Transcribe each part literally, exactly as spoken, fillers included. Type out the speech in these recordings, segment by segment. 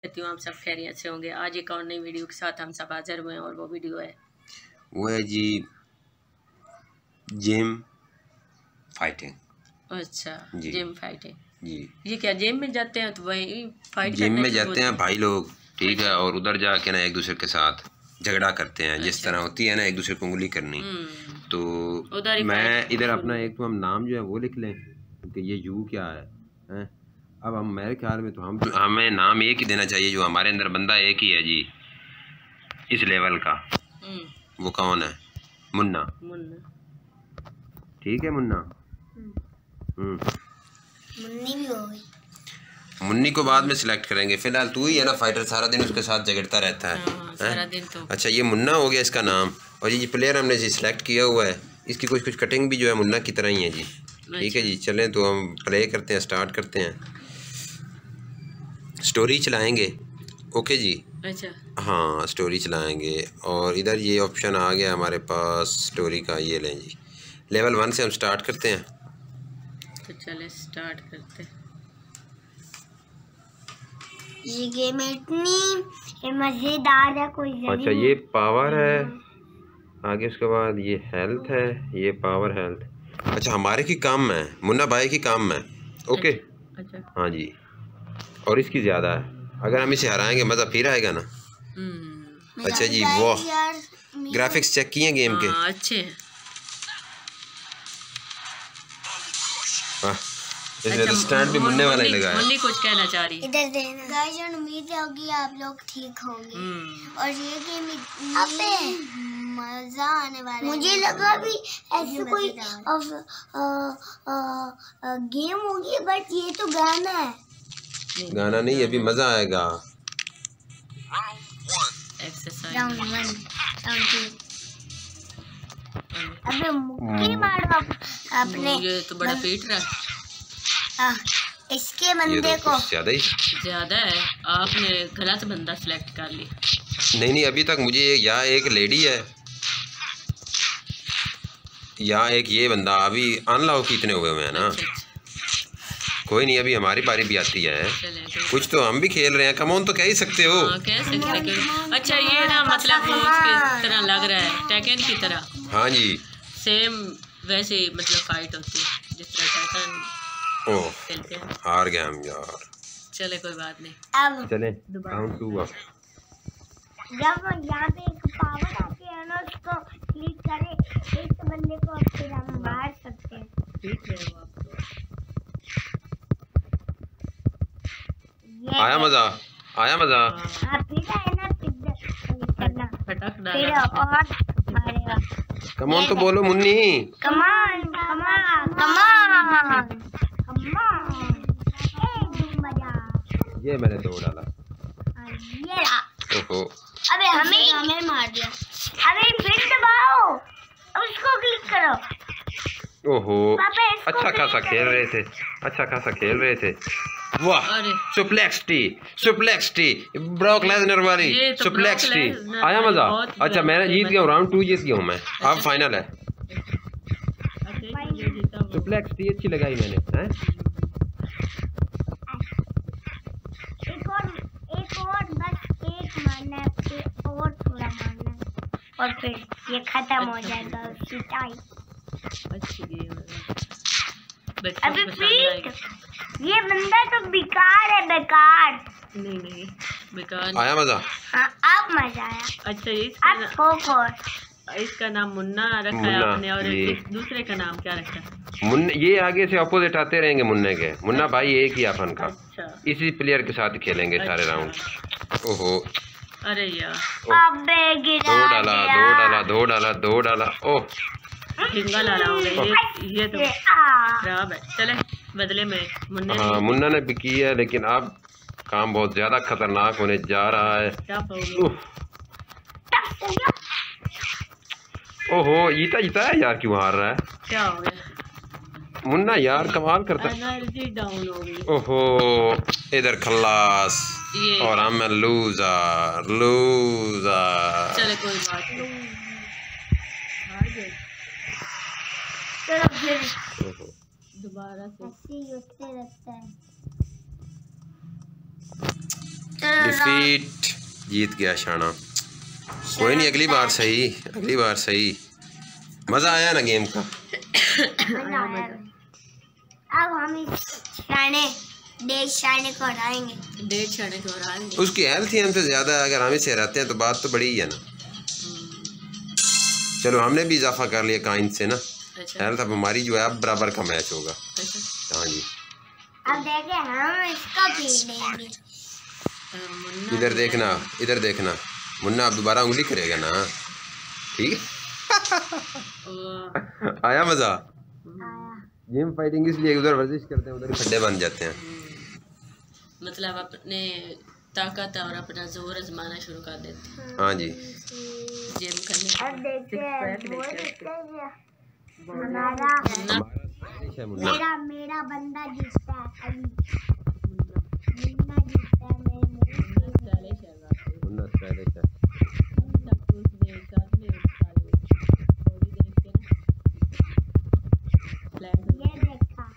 कहती हूँ आप सब खैरियत से होंगे। आज एक और नई वीडियो के साथ हम सब हाजिर हुए हैं और वो वीडियो है वो है जी जिम फाइटिंग। अच्छा, जिम फाइटिंग जी। ये क्या जिम में जाते हैं तो वही फाइट जिम करने में के जाते हैं भाई लोग, ठीक है, और उधर जाके ना एक दूसरे के साथ झगड़ा करते हैं। जिस अच्छा। तरह होती है ना एक दूसरे को उंगली करनी, तो उधर ही मैं इधर अपना एक तो हम नाम जो है वो लिख लें कि ये यू क्या है, हैं? अब हम मेरे ख्याल में तो हम हमें नाम एक ही देना चाहिए जो हमारे अंदर बंदा एक ही है जी इस लेवल का। वो कौन है? मुन्ना। मुन्ना, ठीक है मुन्ना। हम्म मुन्नी भी हो गई। मुन्नी को बाद में सिलेक्ट करेंगे, फिलहाल तू ही है ना फाइटर, सारा दिन उसके साथ झगड़ता रहता है। हाँ, सारा दिन तो। अच्छा ये मुन्ना हो गया इसका नाम, और ये प्लेयर हमने जी सिलेक्ट किया हुआ है। इसकी कुछ कुछ कटिंग भी जो है मुन्ना की तरह ही है जी। ठीक है जी, चलें तो हम प्ले करते हैं, स्टार्ट करते हैं, स्टोरी चलाएंगे। ओके जी। अच्छा हाँ स्टोरी चलाएंगे, और इधर ये ऑप्शन आ गया हमारे पास स्टोरी का, ये लें जी। लेवल वन से हम स्टार्ट करते हैं, तो चले स्टार्ट करते हैं। ये गेम इतनी मजेदार है, कोई अच्छा ये पावर है, आगे उसके बाद ये हेल्थ है, ये पावर हेल्थ। अच्छा हमारे की काम है, मुन्ना भाई की काम है। ओके अच्छा, अच्छा। हाँ जी, और इसकी ज़्यादा है। अगर हम इसे हराएंगे मज़ा फिर आएगा ना। अच्छा जी, वाह ग्राफिक्स चेक किए गेम के? हाँ, अच्छे हैं। अच्छा, स्टैंड भी मुन्ने वाला ही लगा है। मुन्नी कुछ कहना चाह रही है। इधर देना गाइस, उम्मीद होगी आप लोग ठीक होंगे और ये गेम अबे मजा आने वाला है। मुझे लगा भी ऐसे कोई गेम होगी, बट ये तो गाना है। गाना नहीं, अभी मजा आएगा। Exercise round one, round two. अबे मुक्की मारो अपने। ये तो बड़ा पीट रहा है। आ, इसके बंदे तो को ज्यादा ही ज्यादा है। आपने गलत बंदा सिलेक्ट कर लिया। नहीं नहीं, अभी तक मुझे या एक लेडी है या एक ये बंदा, अभी अनलॉक कितने हुए हुए हैं ना। अच्छा, अच्छा। कोई नहीं, अभी हमारी बारी भी आती है। तो कुछ तो हम भी खेल रहे हैं, कमोन तो कह ही सकते हो। हाँ, कह सकते हैं। अच्छा ये ना मतलब वो उसकी तरह लग रहा है, टेकन की तरह। हाँ जी सेम वैसे मतलब फाइट होती है जिस तरह टेकन ओह खेलते हैं। हार गया हम यार। चले कोई बात नहीं, अब चले काउंट टू अप। जब यहाँ पे एक पावर आती है ना, उसको क्लिक करे एक बंदे को फिर हम मार सकते हैं। ठीक है वो आपको। आया मजा, आया मजा। हाँ फिर है ना, फिर करना फटक फिर डाला। और मारेगा। कमॉन तो बोलो मुन्नी। कमान कमान कमान कमान। ये मैंने दो डाला। ये रहा। ओहो अबे हमें हमें मार दिया। अबे फिर दबाओ, उसको क्लिक करो। ओहो अच्छा खासा खेल रहे थे, अच्छा खासा खेल रहे थे। वाह सुप्लेक्स टी, सुप्लेक्स टी, ब्रॉक लेसनर वाली सुप्लेक्स टी। आया मजा। अच्छा मैं जीत गया हूँ, राउंड टू जीत गया हूँ मैं। अब फाइनल है। सुप्लेक्स टी अच्छी लगाई मैंने, हैं? एक और एक और बस एक मारना है, फिर और थोड़ा मारना है और फिर ये खत्म हो जाएगा उसकी टाइम। अच्छी गेम है। अबे पीट, ये बंदा तो बेकार है, बेकार। नहीं नहीं बेकार। आया मजा। हाँ अब मजा आया। अच्छा इसका अब ठोको। इसका नाम मुन्ना रखा है आपने, और इस दूसरे का नाम क्या रखा है? मुन्ने। ये आगे से अपोजिट आते रहेंगे मुन्ने के। मुन्ना भाई एक ही अपन का। अच्छा। इसी प्लेयर के साथ खेलेंगे सारे अच्छा। राउंड। ओहो अरे यार अबे गिरा दो डाला, दो डाला, दो डाला, दो डाला। ओह झिंगा लाला हो गया ये। ये तो खराब है। चले बदले में मुन्ने। हाँ मुन्ना ने भी की है, लेकिन अब काम बहुत ज्यादा खतरनाक होने जा रहा है। क्या पाओगे? ओहो जीता जीता है यार, क्यों हार रहा है? क्या हो गया? मुन्ना यार कमाल करता है। एनर्जी डाउन हो गई। ओहो इधर खल्लास ये और हम लूजर, लूजर। चले कोई बात नहीं, हार गए। चलो फिर दोबारा से ऐसे ही होते रहता है। डिफीट, जीत गया शाना। कोई नहीं, अगली बार सही, अगली बार सही। मजा आया ना गेम का? अब हम इस शाने डेढ़ शाने को हराएंगे। डेढ़ शाने को हराएंगे। उसकी हेल्थ ही हमसे ज्यादा, अगर हम इसे हराते हैं तो बात तो बड़ी ही है ना। चलो हमने भी इजाफा कर लिया काइन से ना। अच्छा। हेल्थ अब हमारी जो है अब बराबर का मैच होगा। अच्छा। हाँ जी, अब देखे हम इसको पीट देंगे। इधर देखना, इधर देखना। मुन्ना अब दोबारा उंगली करेगा ना, ठीक है? आया मजा? गेम फाइटिंग इसलिए उधर वर्जिश करते हैं, उधर खड्डे बन जाते हैं। मतलब अपने ताकत और अपना जोर आजमाना शुरू कर देते हैं। हाँ जी, जिम करने के अब देखते हैं हमारा मुन्ना मेरा मेरा बंदा जीतता है अभी। मुन्ना जीतता है, मैं मुन्ना स्टाइलिश है। ये देखा।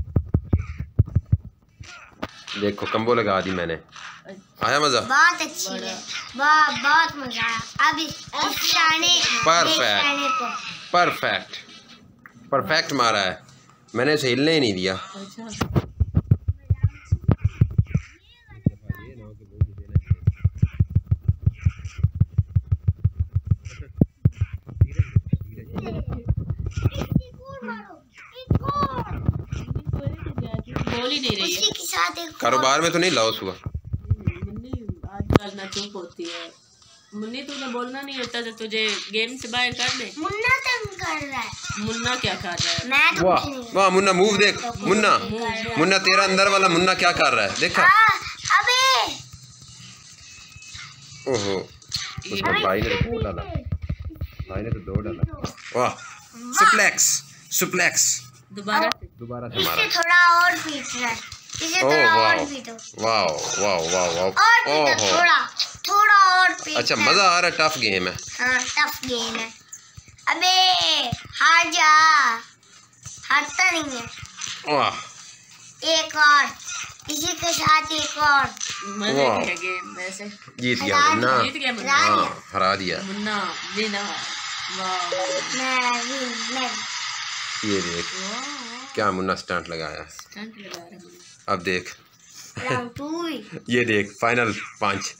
देखो कंबो लगा दी मैंने। आया मजा? बहुत अच्छी है, बहुत बहुत मजा आया। अब इस इस शाने Perfect. शाने को परफेक्ट, परफेक्ट मारा है मैंने, उसे हिलने ही नहीं दिया। अच्छा। बोल ही नहीं रही है। उसी के साथ एक कारोबार में तो नहीं लॉस हुआ? मुन्नी आजकल ना चुप होती है। मुन्नी तुझे बोलना नहीं होता तो तुझे गेम से बाहर कर दे। मुन्ना तंग कर रहा है। मुन्ना क्या कर रहा है? मैं तो वाह कुछ नहीं। वाह मुन्ना, मूव देख मुन्ना, मुन्ना तेरा अंदर वाला मुन्ना क्या कर रहा है, देखा? हाँ, अबे ओहो, उसका भाई ने तो दो डाला, भाई ने तो दो डाला। वाह, सुप्लेक्स, सुप्लेक्स दोबारा दोबारा से मारा। इसे थोड़ा और पीट रहा है, इसे ओह थोड़ा वाह और पीटो, वाह वाह वाह वाह। और पीटो, ओहो, थोड़ा थोड़ा और पीटो। अच्छा मजा आ रहा है, टफ गेम है। हाँ टफ गेम है। अबे हार जा, हारता नहीं है। वाह, एक और, इसी के साथ एक और। मजे वाह। की गेम वैसे। जीत गया हरा मुन्ना। जीत गया मुन्ना। हरा हाँ दिया। हरा दिया। मुन्ना विनर। वाह मैं विन, मैं ये देख क्या मुन्ना स्टंट लगाया। स्टंट लगा रहा है मुन्ना। अब देख राउंड टू। ये देख फाइनल पांच।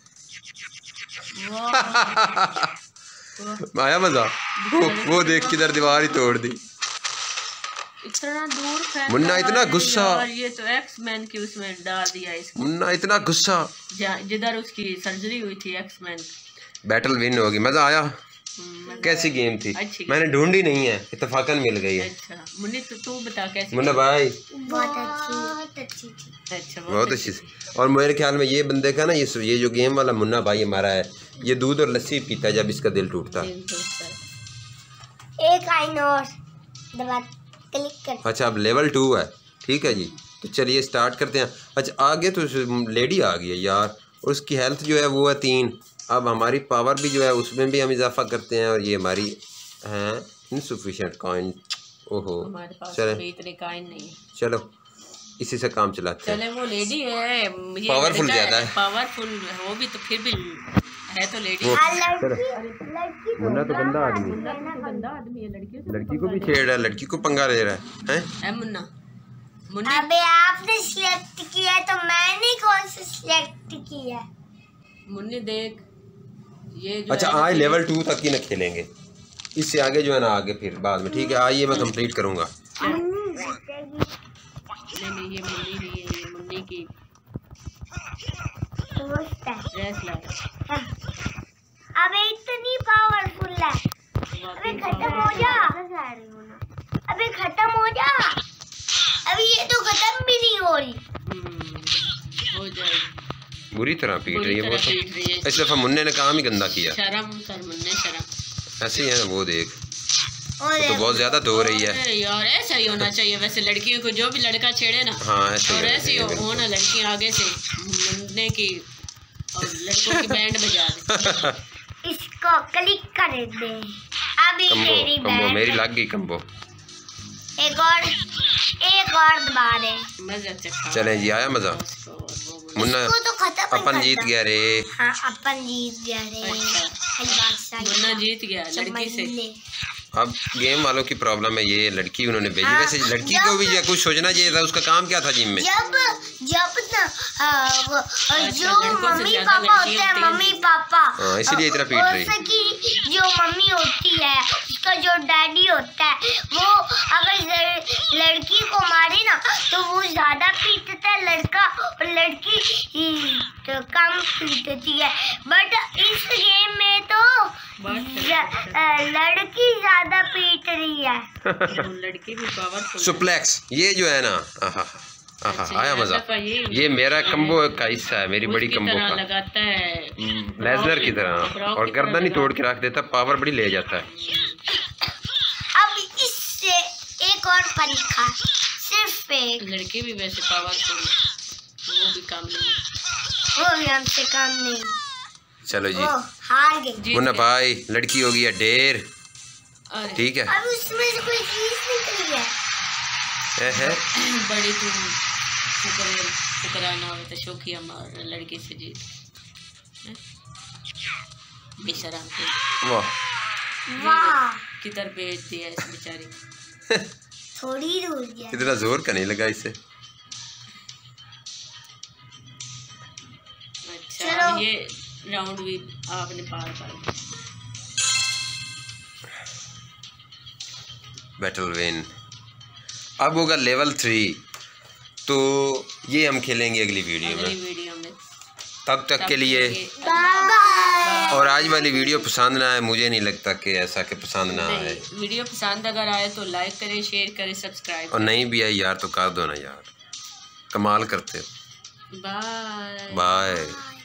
वाह आया मजा? वो, वो देख किधर दीवार ही तोड़ दी। इतना दूर फेंका मुन्ना इतना है गुस्सा। यार, ये तो एक्स मैन की उसमें डाल दिया इसको। मुन्ना इतना गुस्सा। जहाँ- जिधर उसकी सर्जरी हुई थी एक्स मैन। बैटल विन होगी। मजा आया? कैसी गेम थी? अच्छी मैंने ढूंढी नहीं है, इत्तेफाकन मिल गई है। अच्छा मुन्नी तो तू बता कैसी। मुन्ना भाई बहुत अच्छी, बहुत अच्छी थी। अच्छा बहुत अच्छी थी। और मेरे ख्याल में ये बंदे का ना, ये ये जो गेम वाला मुन्ना भाई हमारा है, ये दूध और लस्सी पीता है जब इसका दिल टूटता है। एक आइन और दबा क्लिक कर। अच्छा अब लेवल टू है, ठीक है जी। तो चलिए स्टार्ट करते हैं। अच्छा आगे तो लेडी आ गई है यार, और उसकी हेल्थ जो है वो है तीन। अब हमारी पावर भी जो है उसमें भी हम इजाफा करते हैं, और ये हमारी हैं इनसफिशिएंट कॉइन। ओहो हमारे पास चले, कोई इतने काइन नहीं है। चलो इसी से काम चलाते हैं। चले वो लेडी है, ये पावरफुल लड़का ज्यादा है। पावरफुल वो भी तो फिर भी है तो लेडी। वो हाँ, चलो, लड़की लड़की तो मुन्ना तो गंदा आदमी है। मुन्ना तो गंदा आदमी है, लड़कियों से लड़की को भी छेड़ रहा है, लड़की को पंगा ले रहा है, हैं? है मुन्ना। मुन्नी अबे आपने सिलेक्ट किया है तो मैंने कौन सा सिलेक्ट किया है? मुन्नी देख ये जो अच्छा है- आज लेवल टू तक ही ना खेलेंगे, इससे आगे जो है ना आगे फिर बाद में, ठीक है? आज ये मैं कंप्लीट करूंगा। मुन्नी जीतेगी। नहीं नहीं ये मुन्नी नहीं है, ये मुन्नी की दोस्त है। ड्रेस ला रहा है। अबे इतनी पावरफुल है। अबे वाकई खत्म हो जा, अबे खत्म हो जा। अभी ये तो खत्म भी नहीं हो रही। हम्म, हो जाएगी। बुरी तरह पीट बुरी रही है वो तरह तो। पीट रही है। इस दफा मुन्ने ने काम ही गंदा किया। शर्म कर मुन्ने, शर्म। ऐसे ही है ना, वो देख और वो तो बहुत ज्यादा धो रही है। अरे यार ऐसा ही होना चाहिए वैसे, लड़कियों को जो भी लड़का छेड़े ना, हाँ ऐसे ही और होना ऐसे ही चाहिए, हो ना लड़कियां आगे से मुन्ने की और लड़कों की बैंड बजा दे। इसको क्लिक कर दे। अभी कम्बो मेरी कम्बो बैंड मेरी लग गई कम्बो। एक और, एक और दबा दे। मजा चखा। चले जी, आया मजा? मुन्ना इसको तो खत्म ही अपन कर जीत दो। गया रे। हाँ अपन जीत गया रे। अच्छा। अरे बादशाह मुन्ना जीत गया लड़की से। समझ ले। अब गेम वालों की प्रॉब्लम है, ये लड़की उन्होंने भेजी। हाँ, वैसे लड़की को भी या कुछ सोचना चाहिए था, उसका काम क्या था जिम में। जब जब ना हाँ, वो जो लड़कों से मम्मी ज्यादा पापा लड़कियां होते हैं, होती हैं। मम्मी पापा हाँ, इसीलिए इतना पीट रही। उसकी जो मम्मी होती है, उसका जो डैडी होता है, वो अगर लड़- लड़की को मारे ना तो वो ज्यादा पीटता है लड़का, और लड़की ही तो कम पीटती है। बट इस गेम में तो बात ज- अ, लड़की ज्यादा पीट रही है। लड़की भी पावरफुल। सुप्लेक्स ये जो है ना, आहा आहा अच्छा, आया मजा। ऐसा ये ये मेरा कम्बो का हिस्सा है, मेरी बड़ी उसकी कम्बो तरह का। लगाता है लेजर की तरह, ब्रॉक और की तरह गर्दन ही तोड़ के लगाता रख देता, पावर बड़ी ले जाता है। अब इससे एक और परीक्षा, सिर्फ एक, है। लड़की भी वैसे पावरफुल, वो भी काम नहीं। वो भी हमसे काम नहीं, चलो जी वो हार गई। जीत मुन्ना गए। भाई, लड़की हो गई है ढेर, अरे ठीक है। अब उसमें से कोई चीज निकली है। है, है? बड़ी तू शुक्र शुक्राना हो तो शोखी हमारे लड़की से जीत हैं? बेशरम को वाह, वाह, किधर भेज दिया इस बेचारी। थोड़ी दूर गया। इतना जोर का नहीं लगा इसे। अच्छा चलो। ये राउंड भी आपने पार कर दिया। Battle win. अब होगा लेवल थ्री, तो ये हम खेलेंगे अगली वीडियो अगली में। वीडियो में तब तक के लिए, बाय। और आज वाली वीडियो पसंद ना आए, मुझे नहीं लगता कि ऐसा कि पसंद ना आए, नहीं, वीडियो पसंद अगर आए तो लाइक करें, शेयर करें, सब्सक्राइब और नहीं भी आई यार तो कर दो ना यार, कमाल करते हो। करें। Bye bye.